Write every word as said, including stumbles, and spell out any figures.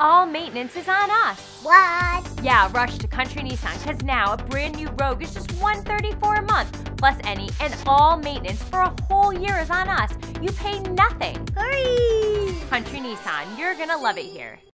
all maintenance is on us. What? Yeah, rush to Country Nissan, because now a brand new Rogue is just one hundred thirty-four dollars a month. Plus any and all maintenance for a whole year is on us. You pay nothing. Hurry! Country Nissan, you're gonna love it here.